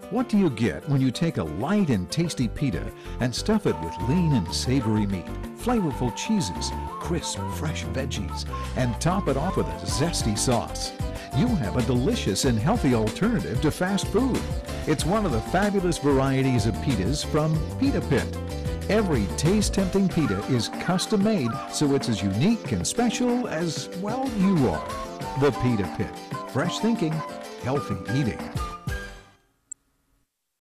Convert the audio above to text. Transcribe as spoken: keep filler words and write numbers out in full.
What do you get when you take a light and tasty pita and stuff it with lean and savory meat, flavorful cheeses, crisp, fresh veggies, and top it off with a zesty sauce? You have a delicious and healthy alternative to fast food. It's one of the fabulous varieties of pitas from Pita Pit. Every taste-tempting pita is custom-made, so it's as unique and special as, well, you are. The Pita Pit. Fresh thinking, healthy eating.